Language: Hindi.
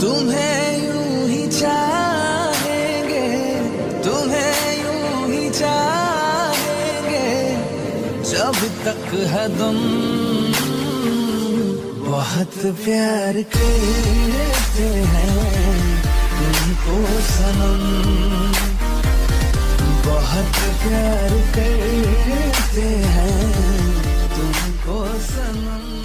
तुम्हें यूं ही चाहेंगे, तुम्हें यूं ही चाहेंगे जब तक है दम। बहुत प्यार करते हैं तुमको सनम, बहुत प्यार करते हैं तुमको सनम।